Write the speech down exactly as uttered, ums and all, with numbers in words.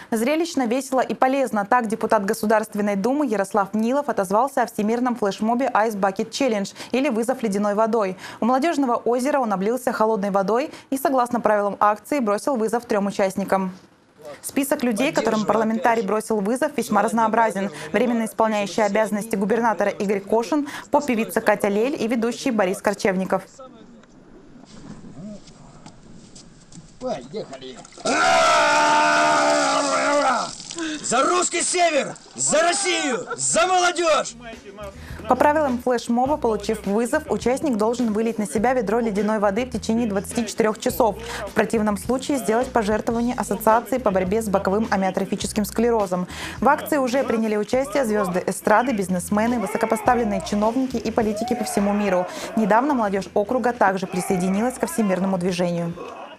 Зрелищно, весело и полезно. Так депутат Государственной Думы Ярослав Нилов отозвался о всемирном флешмобе Ice Bucket Challenge или «Вызов ледяной водой». У молодежного озера он облился холодной водой и, согласно правилам акции, бросил вызов трем участникам. Список людей, которым парламентарий бросил вызов, весьма разнообразен. Временно исполняющий обязанности губернатора Игорь Кошин, поп-певица Катя Лель и ведущий Борис Корчевников. Поехали! За русский север! За Россию! За молодежь! По правилам флешмоба, получив вызов, участник должен вылить на себя ведро ледяной воды в течение двадцати четырёх часов. В противном случае сделать пожертвование Ассоциации по борьбе с боковым амиотрофическим склерозом. В акции уже приняли участие звезды эстрады, бизнесмены, высокопоставленные чиновники и политики по всему миру. Недавно молодежь округа также присоединилась ко всемирному движению.